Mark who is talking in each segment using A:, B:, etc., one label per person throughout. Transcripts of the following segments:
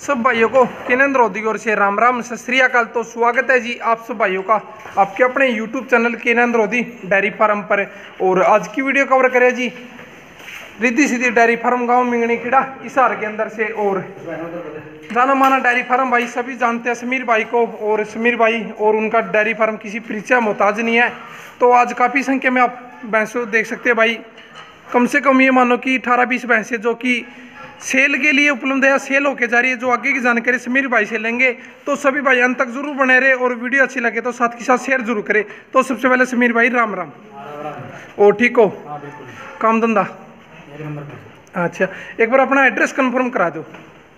A: सब भाइयों को किनेंद्र रोधी की ओर से राम राम सत श्री अकाल। तो स्वागत है जी आप सब भाइयों का आपके अपने YouTube चैनल किनेंद्र रोधी डेयरी फार्म पर। और आज की वीडियो कवर करें जी रिद्धि सिद्धि डेयरी फार्म गांव मिंगनी खेड़ा हिसार के अंदर से। और जाना माना डेयरी फार्म भाई सभी जानते हैं समीर भाई को, और समीर भाई और उनका डेयरी फार्म किसी परिचय मोहताज नहीं है। तो आज काफ़ी संख्या में आप भैंसों देख सकते हैं भाई, कम से कम ये मानो कि 18-20 भैंसें जो कि सेल के लिए उपलब्ध है, सेल होके जा रही है। जो आगे की जानकारी समीर भाई से लेंगे तो सभी भाई अंत तक जरूर बने रहे, और वीडियो अच्छी लगे तो साथ के साथ शेयर जरूर करें। तो सबसे पहले समीर भाई राम राम। और ठीक हो? काम धंधा? अच्छा, एक बार अपना एड्रेस कंफर्म करा दो।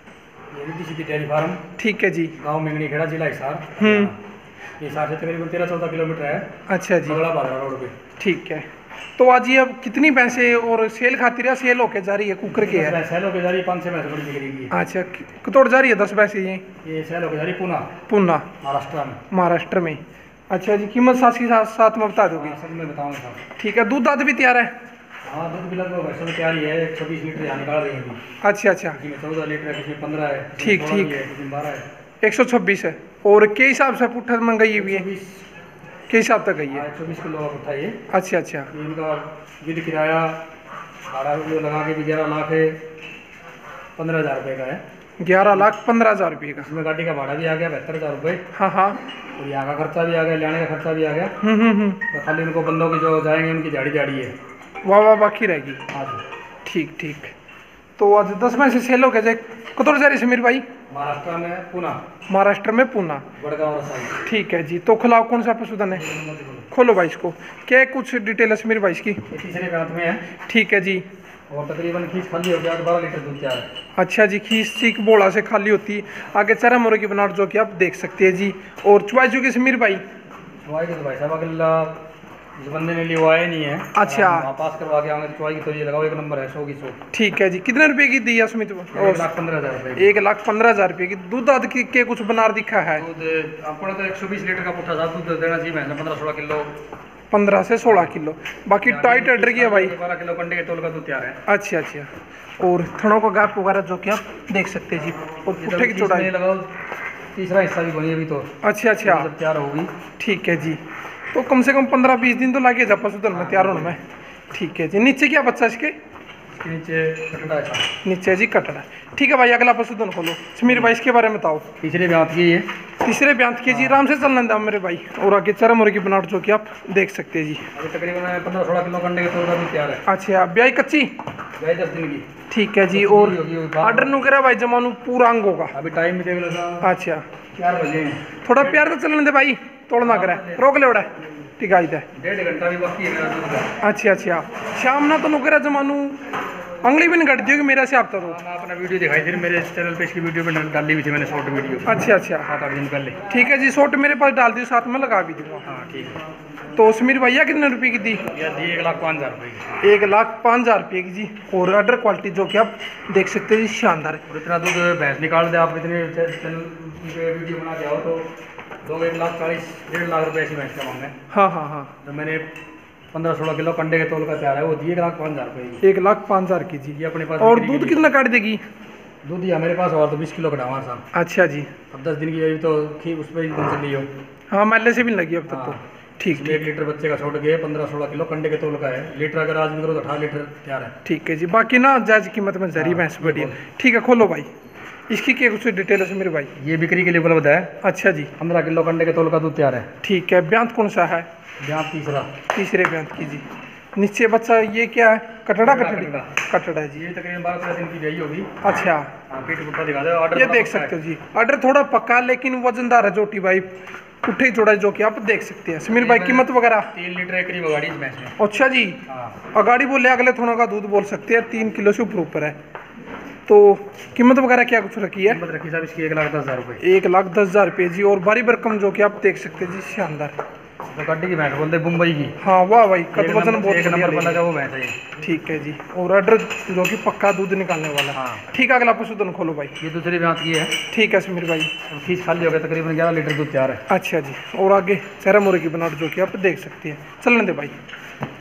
B: डेयरी फार्म, ठीक
A: है जी,
B: गांव मिंगनी खेड़ा, जिला हिसार। हिसार से तकरीबन 13-14 किलोमीटर है। अच्छा जी, रोड पे। ठीक है, तो आज ये अब कितनी भैंसे और सेल खातिर है, सेल होके जा रही है कुकर की है? सेल होके जा रही है 5-6 भैंसे बड़ी बिक्री। अच्छा, कितोड़ जा रही है 10 भैंसे? ये सेल होके जा रही है पूना महाराष्ट्र में। अच्छा जी, कीमत साथ में बता दोगे? सब में बताऊंगा। ठीक है, दूध दाद भी तैयार है? हाँ, दूध भी लगभग भैंसों में तैयार है। 120 लीटर यहाँ निकाल रही है। अच्छा, इसमें 14 लीटर है, किसी 15 है। ठीक है, 12 है, 126 है। और के हिसाब से पुट्ठा मंगाई हुई है? के हिसाब तक गई है? 124 किलो का पुट्ठा ये। अच्छा, इनका विद किराया भाड़ा लगा के भी 11 लाख 15,000 रुपये का है। 11 लाख 15,000 रुपये का? इसमें गाड़ी का भाड़ा भी आ गया 72,000 रुपये। हाँ, और यहाँ का खर्चा भी आ गया, लाने का खर्चा भी आ गया। तो खाली उनको बंदों की जो जाएंगे उनकी झाड़ी है, वाह बाकी रहेगी। हाँ जी, ठीक। तो आज 10 में से सेल हो गए कतौर जा रही समीर भाई? महाराष्ट्र में पूना वडगांव। ठीक है जी, तो खुलाओ कौन सा पशुधन है? खोलो भाई इसको, क्या कुछ डिटेल है समीर भाई इसकी? तीसरे दांत में है। ठीक है जी, और तकरीबन खींच खाली हो गया, 12 लीटर दूध तैयार है। अच्छा जी, खींच बोला से खाली होती है। आगे चारा मोरे की बनावट जो कि आप देख सकते हैं जी। और चुवाई जो कि समीर भाई चुवाई के तो भाई साहब अगला इस बंदे ने लिया नहीं है। अच्छा, पास करवा के आगे चुवाई की तो ये लगाओ, 1 नंबर है, 100 की 100। ठीक है जी, कितने रुपए की दी है सुमित? 1,15,000 रुपये। 1,15,000 रुपये की। दूध दाद के कुछ बनार दिखा है? दूध आपको तो 120 लीटर का पुट्ठा साहब दूध देना चाहिए भैंस, 15-16 किलो। 15 से 16 किलो। बाकी टाइट अड्डर की है भाई, 12 किलो कंडे के तोल का दूध तैयार है। अच्छा, और थनों का गैप वगैरह जो कि आप देख सकते हैं जी। और पुट्ठे की चौड़ाई लगाओ, तीसरा हिस्सा भी बनी अभी तो। अच्छा, तैयार होगी। ठीक है जी, तो कम से कम 15-20 दिन तो लगे जा पशुधन में तैयार होने में। ठीक है जी, नीचे क्या बच्चा इसके? नीचे कटड़ा है। नीचे जी कटड़ा। ठीक है भाई, अगला पशुधन खोलो समीर भाई, इसके बारे में बताओ। तीसरे ब्यांत की है। तीसरे ब्यांत की जी, आराम से चलना था मेरे भाई। और आगे चारा मुर्गी बनावट जो कि आप देख सकते हैं जी। तकरीबन 15-16 किलो कंडे के तौर पर तैयार है। अच्छा, ब्याई कच्ची? ब्याई 10 दिन की। ठीक है जी, और आर्डर नु करा भाई जमानू पूरा अंग होगा? अभी टाइम भी देख लो। अच्छा, 4 बजे। थोड़ा प्यार तो चलने दे भाई, तोड़ना करे, रोक ले उड़ा। ठीक है, 1.5 घंटा भी बाकी है। अच्छा, शाम ना तो नुकरा जमानू अंगली भी नहीं कट दियोगी मेरा से आप तो। मैं अपना वीडियो दिखाई थी मेरे चैनल पे, इसकी वीडियो में डाली हुई थी मैंने, शॉर्ट वीडियो। अच्छा, 7-8 दिन पहले। ठीक है जी, शॉर्ट मेरे पास डाल दियो, साथ में लगा भी दूंगा। हाँ ठीक है। तो समीर भैया कितने रुपये की दी? 1,05,000 रुपये। 1,05,000 रुपये की जी। और अडर क्वालिटी जो कि आप देख सकते हैं जी, शानदार है। इतना दूध भैंस निकाल दे आप, इतने चैनल वीडियो बना के आओ तो 1,40,000 1.5 लाख रुपये ऐसी भैंस का मांगे। हाँ, तो मैंने 15-16 किलो कंडे के तोल का तैयार है, वो दिए 1,05,000 रुपये। 1,05,000 की जी, ये अपने पास। और दूध कितना काट देगी? दूध या मेरे पास और तो 20 किलो का हमारे साथ। अच्छा जी, अब 10 दिन की तो उस पर ही चल रही हो। हाँ, मैले से भी लगी अब तक तो। ठीक, 1 लीटर बच्चे का छोड़ के 15-16 किलो कंडे के तोल का है। लीटर अगर आज भी करो तो 18 लीटर तैयार है। ठीक है जी, बाकी ना जायज कीमत में जरी भैंस बढ़िया। ठीक है, खोलो भाई इसकी क्या कुछ डिटेल है मेरे भाई? ये बिक्री के लिए उपलब्ध है। अच्छा जी, 15 किलो कंडे के तोल का दूध तैयार है। ठीक है, ब्यांत कौन सा है? ब्यांत तीसरे ब्यांत की जी। नीचे बच्चा ये क्या है? कटड़ा है जी। ये तकरीबन 12-13 दिन की ब्याई होगी। अच्छा, पीठ पुट्ठा दिखा दो, ऑर्डर ये देख सकते हो जी। ऑर्डर थोड़ा पक्का लेकिन वजनदार है जोटी भाई, पुट्ठे चौड़ाई जो कि आप देख सकते हैं। समीर भाई कीमत वगैरह? 3 लीटर एक करीब अगाड़ी में। अच्छा जी, अगाड़ी बोले अगले थोड़ा का दूध बोल सकते हैं, 3 किलो से ऊपर है। तो कीमत वगैरह क्या कुछ रखी है? कीमत रखी साहब इसकी 1,10,000 रुपये। 1,10,000 रुपये जी। और भारी भरकम जो कि आप देख सकते हैं जी, शानदार। तो गड्डी की भैंस बोलते मुंबई की। हाँ वाह भाई, कद वजन बहुत एक नंबर वाला का वो भैंस है। ठीक है जी, और ऑर्डर जो कि पक्का दूध निकालने वाला। हाँ ठीक है, अगला पशुधन खोलो भाई। ये दूसरी ब्यांत की है। ठीक है समीर भाई, खींच खाली हो गया, तकरीबन 11 लीटर दूध तैयार है। अच्छा जी, और आगे चेहरा मोरे की बनावट जो कि आप देख सकते हैं। चलने दे भाई।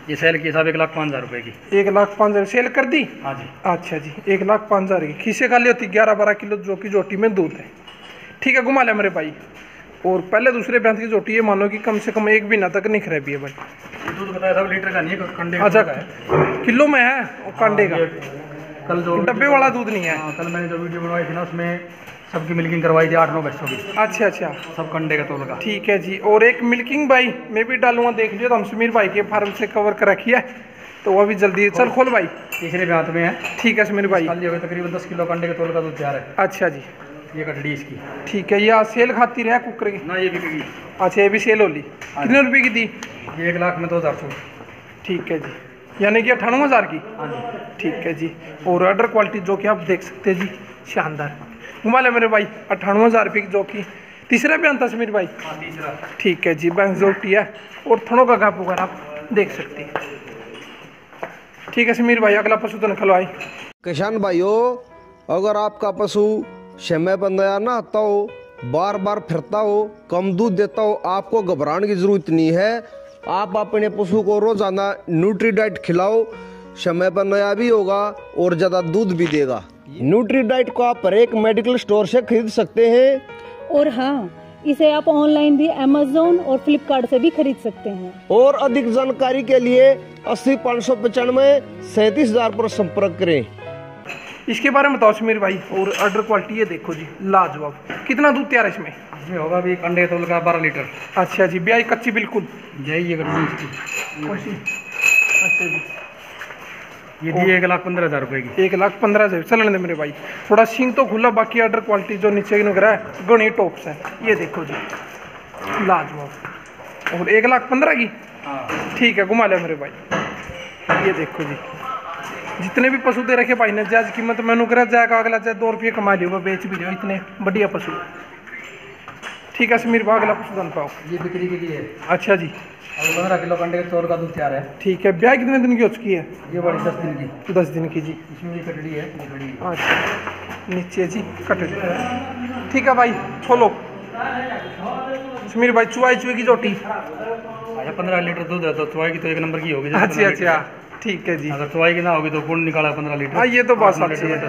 B: ये सेल की हिसाब 1,05,000 रुपए की।
A: 1,05,000 सेल कर दी।
B: हाँ जी।
A: अच्छा जी, 1,05,000 की खीसे खाली होती 11-12 किलो जो की जोटी में दूध है। ठीक है, घुमा लिया मेरे भाई। और पहले दूसरे बैंत की जोटी है, मानो कि कम से कम 1 महीना तक नहीं खराबी है भाई।
B: दूध बताया था लीटर का नहीं है, कंडे
A: अच्छा
B: का है,
A: किलो में है और कांडे का।
B: कल जो
A: डब्बे वाला दूध नहीं है।
B: कल मैंने जो वीडियो बनवाई थी ना, उसमें सबकी मिल्किंग करवाई थी 8-9 भैंसों की।
A: अच्छा अच्छा,
B: सब कंडे का तोल का।
A: ठीक है जी। और एक मिल्किंग भाई मैं भी डालूंगा, देख लियो, तो हम समीर भाई के फार्म से कवर कर रखी है, तो वो भी जल्दी चल खोल भाई।
B: तीसरे ब्यांत में है।
A: ठीक है समीर भाई।
B: खाली हो गए तकरीबन 10 किलो कंडे के तोल का दूध तैयार है।
A: अच्छा जी,
B: ये कटड़ी इसकी।
A: ठीक है। यह सेल खाती रहा कुकर की?
B: ना ये बिकेगी।
A: अच्छा, ये भी सेल होली। कितने रुपए की दी?
B: ये 1 लाख में 2,000 छूट।
A: ठीक है जी, यानी कि 98,000 की।
B: हाँ जी।
A: ठीक है जी। और अदर क्वालिटी जो कि आप देख सकते हैं जी, शानदार। घुमा ले मेरे भाई, 98,000 रुपये की जो कि तीसरा बयान था समीर भाई।
B: हाँ, तीसरा।
A: ठीक है जी, बैंक जोटी है और थनों का गैप वगैरह आप देख सकते हैं। ठीक है समीर भाई, अगला पशु तो खलवाई।
C: किसान भाइयों, अगर आपका पशु समय पर नया ना आता हो, बार बार फिरता हो, कम दूध देता हो, आपको घबराने की जरूरत नहीं है। आप अपने पशु को रोजाना न्यूट्रीडाइट खिलाओ, समय पर नया भी होगा और ज्यादा दूध भी देगा। न्यूट्रीडाइट को आप हर एक मेडिकल स्टोर से खरीद सकते हैं।
D: और हाँ, इसे आप ऑनलाइन भी अमेज़न और फ्लिपकार्ट से भी खरीद सकते हैं।
C: और अधिक जानकारी के लिए 80 595 37,000 पर संपर्क करें।
A: इसके बारे में बताओ समीर भाई। और अदर क्वालिटी ये देखो जी, लाजवाब। कितना दूध तैयार है इसमें?
B: इसमें होगा अभी कंडे तोल का 12 लीटर।
A: अच्छा जी, ब्याज कच्ची बिल्कुल।
B: यही ये कटड़ी इसकी।
A: अच्छा जी,
B: ये दी 1,15,000 रुपए की।
A: 1,15,000 चलने दे मेरे भाई। थोड़ा सिंग तो खुला, बाकी अदर क्वालिटी जो नीचे की नगर है गणी टॉप्स है। ये देखो जी, लाजवाब। और 1,15,000 की।
B: हाँ।
A: ठीक है, घुमा लिया मेरे भाई। ये देखो जी, जितने भी पशु दे रखे भाई ने जायज कीमत में अनुग्रह जाएगा, अगला चाहे 2 रुपये कमा लियो, बेच भी लियो, इतने बढ़िया पशु। ठीक है समीर भाई, अगला पशु धन पाओ।
B: ये बिक्री के लिए है।
A: अच्छा जी,
B: अब 15 किलो कंडे के तोल का दूध तैयार है।
A: ठीक है। ब्याह कितने दिन की हो चुकी है?
B: ये बड़ी 10 दिन की।
A: 10 दिन की जी।
B: इसमें भी कटड़ी है, ये बड़ी है।
A: अच्छा, नीचे जी कटड़ी। ठीक है भाई, खोलो समीर भाई। चुआई की जोटी।
B: अच्छा, 15 लीटर दूध है तो चुवाई की तो 1 नंबर की होगी।
A: अच्छा अच्छा, ठीक है जी।
B: अगर चुवाई की ना होगी तो गुण निकाला 15 लीटर।
A: हाँ, ये तो बात सच्ची है।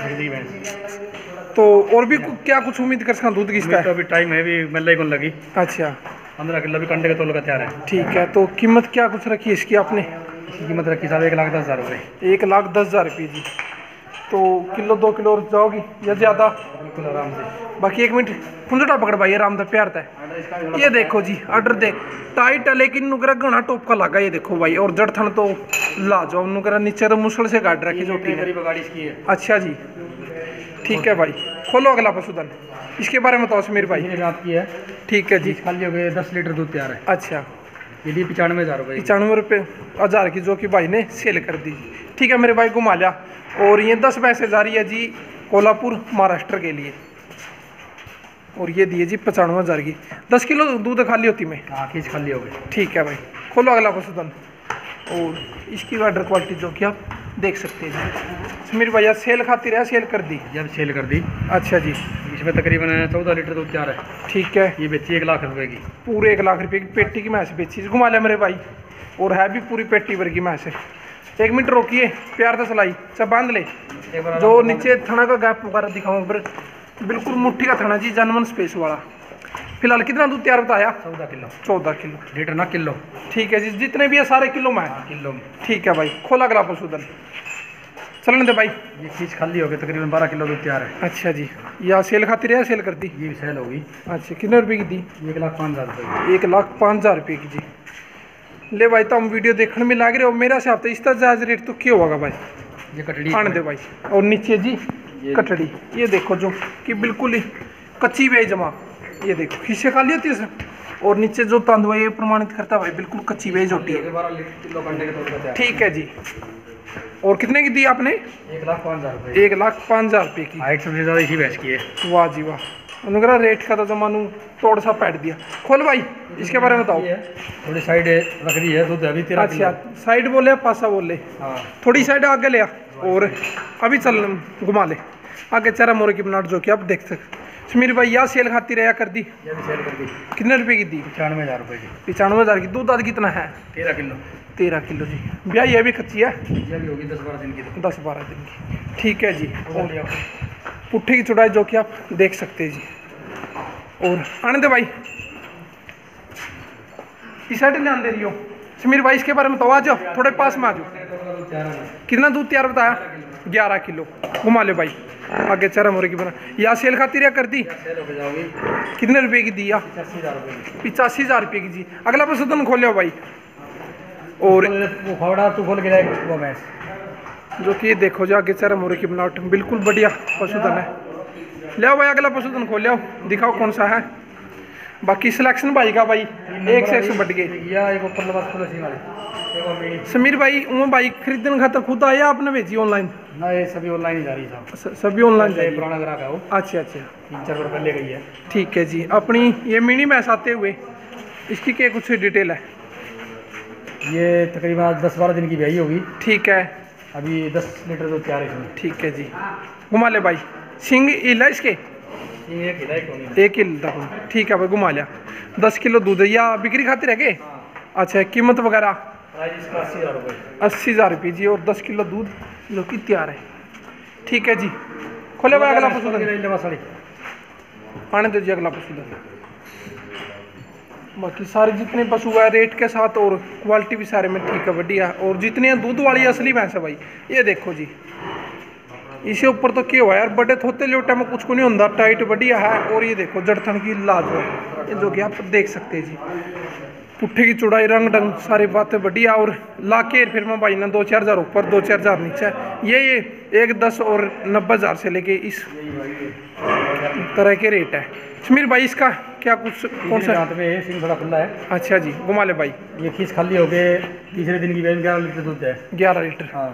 A: तो और भी क्या कुछ उम्मीद कर सकता दूध किसका
B: तो
A: है?
B: अभी टाइम है, भी मिल कौन लगी।
A: अच्छा,
B: 15 किलो भी कंडे के तोल का तैयार है।
A: ठीक है। तो कीमत क्या कुछ रखी है इसकी आपने?
B: इसकी कीमत रखी साहब 1,10,000 रुपये।
A: 1,10,000 रुपये जी। तो किलो 2 किलो और जाओगी या ज़्यादा?
B: बिल्कुल आराम से।
A: बाकी 1 मिनट कुंजटा पकड़ भाई, आराम से प्यार था। ये देखो जी, ऑर्डर दे टाइट है लेकिन नुकरा घना टोप का लगा। ये देखो भाई, और जड़थन तो ला जाओ, नुकरा नीचे तो मुसल से गाड़ रखी जोटी ने।
B: गाड़ी इसकी है।
A: अच्छा जी, ठीक है भाई। खोलो अगला पशुधन, इसके बारे में बताओ समीर भाई।
B: ये रात की है।
A: ठीक है जी।
B: खाली हो गए 10 लीटर दूध तैयार है।
A: अच्छा,
B: ये दी 95,000 रुपये।
A: 95,000 की जो कि भाई ने सेल कर दी। ठीक है मेरे भाई, घुमा लिया। और ये 10 भैंसें जा रही है जी कोल्हापुर महाराष्ट्र के लिए। और ये दिए जी 95,000 की। 10 किलो दूध खाली होती में।
B: हाँ, खींच खाली हो गई।
A: ठीक है भाई, खोलो अगला पशुधन। और इसकी वाटर क्वालिटी जो कि आप देख सकते हैं जी। समीर भैया सेल खातिर है, सेल कर दी?
B: जब सेल कर दी।
A: अच्छा जी।
B: इसमें तकरीबन 14 लीटर दूध तैयार है।
A: ठीक है।
B: ये बेची 1 लाख रुपए की।
A: पूरे 1 लाख रुपए की पेटी की भैंस बेची। घुमा लिया मेरे भाई। और है भी पूरी पेटी भर की भैंस है। 1 मिनट रोकिए, प्यार से सलाई सब बांध ले। जो नीचे थना का गैप वगैरह दिखाऊँ, बिल्कुल मुट्ठी का थना जी, जनमन स्पेस वाला। फिलहाल कितना दूध तैयार बताया?
B: 14 किलो।
A: 14 किलो
B: लीटर ना किलो।
A: ठीक है जी, जितने भी है सारे किलो में है।
B: किलो में।
A: ठीक है भाई, खोला अगला पशुधन। चलने दे भाई।
B: ये खींच खाली हो गई, तकरीबन 12 किलो दूध तैयार है।
A: अच्छा जी, या सेल खातिर है, सेल कर दी?
B: ये भी सेल होगी।
A: अच्छा, कितने रुपए की दी?
B: 1,05,000 रुपये।
A: 1,05,000 रुपये की जी। ले भाई, तो हम वीडियो देखने में लग रहे हो, मेरा से हफ्ता इसका जायज रेट तो क्या होगा भाई?
B: ये कटड़ी
A: आने दे भाई। और नीचे जी कटड़ी, ये देखो जो कि बिल्कुल ही कच्ची भी है जमा। ये देखो खीसे खाली होती है सर। और नीचे जो तंदुआ ये प्रमाणित करता है भाई, बिल्कुल कच्ची वेज होती है।
B: 12 किलो कंडे के तौर पर तैयार।
A: ठीक है जी। और कितने की दी आपने?
B: 1,05,000 रुपये।
A: 1,05,000 रुपये की।
B: हाइट सबसे ज़्यादा इसी भैंस की है।
A: वाह जी वाह, उनका रेट का तो जमानू तोड़ सा पैट दिया। खोल भाई, इसके बारे में बताओ।
B: थोड़ी साइड रख दी है, दूध अभी 13 किलो।
A: अच्छा, साइड बोले पासा बोले?
B: हाँ,
A: थोड़ी साइड आगे ले आ। और अभी चल घुमा ले आगे, चेहरा मोरे की बनाट जो कि आप देख सकते। समीर भाई यह सेल खाती रहा कर दी,
B: ये भी सेल कर दी,
A: कितने रुपए की दी?
B: 95,000 रुपये की,
A: 95,000 की। दूध दाद कितना है?
B: 13 किलो।
A: 13 किलो जी। भैया ये भी कच्ची है,
B: ये भी होगी 10-12 दिन की।
A: 10-12 दिन की, ठीक है जी।
B: और लिया
A: पुट्ठे की चौड़ाई जो कि आप देख सकते हैं जी। और आने दे भाई, इस साइड ध्यान दे रही हो। समीर भाई इसके बारे में तो आ जाओ, थोड़े पास में आ जाओ। कितना दूध तैयार बताया? 11 किलो। घुमा ले भाई आगे, चरम हो रही की बना। या सेल खाती रहा कर दी,
B: सेल हो जाओगी
A: कितने रुपए की दी?
B: 85,000 रुपये की।
A: 85,000 रुपये की जी। अगला पशुधन खोलो भाई। और
B: वो फावड़ा तू खोल के जाए वो भैंस,
A: जो कि ये देखो जो आगे चरम हो रही की बनावट, बिल्कुल बढ़िया पशुधन है। ले आओ भाई अगला पशुधन खोल आओ, दिखाओ कौन सा है। बाकी सिलेक्शन भाई का भाई एक से 100 बढ़ गए।
B: या एक ऊपर लगा खुला सी वाली, एक और मेरी।
A: समीर भाई वो भाई खरीदने खातर खुद आया आपने भेजी ऑनलाइन?
B: ना ये सभी ऑनलाइन ही जा रही साहब,
A: सभी ऑनलाइन
B: ये पुराना ग्राहक है वो,
A: अच्छा अच्छा
B: 3-4 रुपये पहले गई है।
A: ठीक है जी। अपनी ये मिनी मैस आते हुए इसकी क्या कुछ डिटेल है?
B: ये तकरीबन 10-12 दिन की ब्याई होगी,
A: ठीक है,
B: अभी 10 लीटर दूध तैयार है इसमें।
A: ठीक है जी। घुमा ले भाई, सिंग इला इसके
B: ये एक हिदायत होनी है।
A: एक हिलता हूँ, ठीक है भाई घुमा लिया। 10 किलो दूध है या बिक्री खातिर है के? अच्छा, कीमत वगैरह?
B: प्राइस इसका 80,000 रुपये।
A: 80,000 रुपये जी। और 10 किलो दूध जो कि तैयार है, ठीक है जी। खोले भाई अगला पशुधन, आने दो जी अगला पशुधन। बाकी सारे जितने पशु है रेट के साथ और क्वालिटी भी सारे में ठीक है, बढ़िया। और जितने दूध वाली असली भैंस है भाई, ये देखो जी, इसे ऊपर तो क्या हुआ यार, बड़े थोते लोटे में कुछ को नहीं होता, टाइट बढ़िया है। और ये देखो जड़थन की लाज है, ये जो कि आप देख सकते हैं जी। पुट्ठे की चौड़ाई, रंग ढंग सारी बातें बढ़िया। और ला के फिर मैं भाई ना 2-4 हज़ार ऊपर 2-4 हज़ार नीचे, ये 1, 10 और 90,000 से लेके इस तरह के रेट है। समीर भाई इसका क्या कुछ कौन सा?
B: दांत में सिंग थोड़ा खुला है।
A: अच्छा जी, घुमा ले भाई।
B: ये खींच खाली हो गए, तीसरे दिन की ब्याई 11 लीटर दूध है।
A: 11 लीटर।
B: हाँ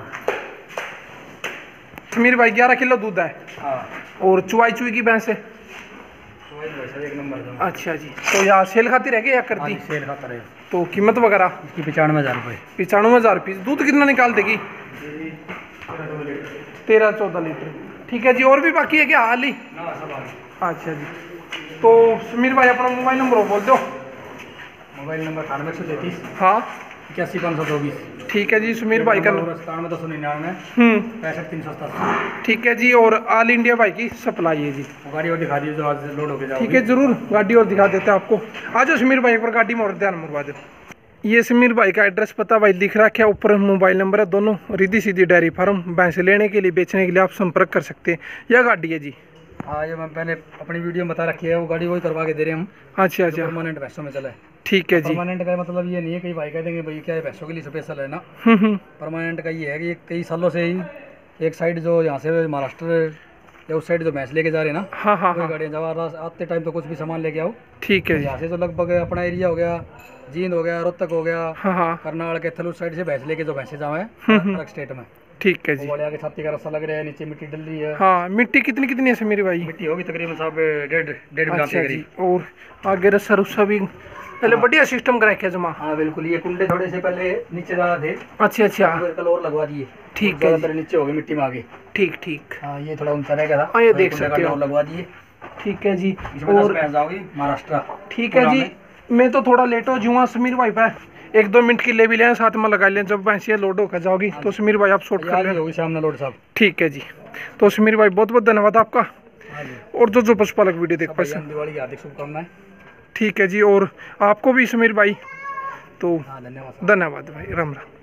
A: समीर भाई 11 किलो दूध है।
B: हाँ,
A: और चुवाई चुई की भैंस है?
B: तो वही भाई साहब एक नंबर है।
A: अच्छा जी। तो यहाँ सेल खाती रह गई या
B: हाँ
A: करती?
B: जी, सेल खाता रहे।
A: तो कीमत वगैरह?
B: इसकी 95,000 रुपये।
A: 95,000 रुपये। दूध कितना निकाल देगी? 13-14 लीटर, ठीक है जी। और भी बाकी है क्या हाल ही? अच्छा जी। तो समीर भाई अपना मोबाइल नंबर बोल दो।
B: मोबाइल नंबर 9833
A: हाँ
B: 81,524।
A: ठीक है जी। समीर भाई का
B: 97,299 65,387।
A: ठीक है जी। और ऑल इंडिया भाई की सप्लाई है जी।
B: वो गाड़ी और दिखा दीजिए जो आज लोड होके जाओगी।
A: ठीक है जरूर, गाड़ी और दिखा देते हैं आपको। आ जाओ समीर भाई, एक बार गाड़ी में और ध्यान मरवा दो। ये समीर भाई का एड्रेस पता भाई लिख रखा है ऊपर, मोबाइल नंबर है, दोनों रिद्धि सीधी डेयरी फार्म। भैंस लेने के लिए बेचने के लिए आप संपर्क कर सकते हैं। यह गाड़ी है जी।
B: हाँ, ये मैं पहले अपनी वीडियो में बता रखी है, वो गाड़ी वही करवा के दे रहे हैं हम।
A: अच्छा अच्छा,
B: परमानेंट भैंसों में चला है।
A: ठीक है जी।
B: परमानेंट का मतलब ये नहीं है कई भाई कह देंगे भाई क्या है भैंसों के लिए स्पेशल है ना। परमानेंट का ये है कि कई सालों से ही एक साइड जो यहाँ से महाराष्ट्र या उस साइड जो भैंस लेके जा रहे हैं ना,
A: हाँ हाँ
B: वही
A: हाँ,
B: गाड़ियाँ जब आते टाइम तो कुछ भी सामान लेके आओ।
A: ठीक है जी।
B: यहाँ से तो लगभग अपना एरिया हो गया, जींद हो गया, रोहतक हो गया,
A: हाँ हाँ,
B: करनाल के थलूर साइड से भैंस लेके जो भैंसे जाओ है अलग स्टेट में,
A: ठीक है
B: वो
A: जी।
B: बड़े आगे छाती का रास्ता लग रहा है, नीचे मिट्टी डल रही है।
A: हाँ, मिट्टी कितनी कितनी है समीर भाई?
B: मिट्टी होगी तकरीबन साहब 1.5 बिघा
A: अच्छा
B: के
A: जी।
B: करीब।
A: और आगे रस्सा रुस्सा भी पहले बढ़िया सिस्टम करा के जमा।
B: हाँ बिल्कुल, ये कुंडे थोड़े से पहले नीचे जा थे,
A: अच्छा अच्छा,
B: कल और लगवा दिए।
A: ठीक है
B: ज़्यादातर नीचे हो गए मिट्टी में आगे।
A: ठीक ठीक,
B: हाँ, ये थोड़ा ऊंचा रह गया था।
A: हाँ, ये
B: तो
A: देख
B: कुंडे
A: सकते
B: का
A: हो।
B: और लगवा दिए।
A: ठीक है जी।
B: इसमें 10
A: और
B: भैंस जाओगी महाराष्ट्र।
A: ठीक है जी। मैं तो थोड़ा लेट हो जाऊँगा समीर भाई पे, 1-2 मिनट के लिए भी लें साथ में लगा लें। जब भैंसियाँ लोड होकर जाओगी तो समीर भाई आप शॉर्ट कर
B: आज
A: लें।
B: होगी सामने लोड साहब।
A: ठीक है जी। तो समीर भाई बहुत बहुत धन्यवाद आपका।
B: हाँ जी,
A: और जो पशुपालक वीडियो देख पाए,
B: दिवाली की हार्दिक शुभकामनाएं।
A: ठीक है जी। और आपको भी समीर भाई, तो
B: हाँ धन्यवाद।
A: धन्यवाद भाई, राम राम।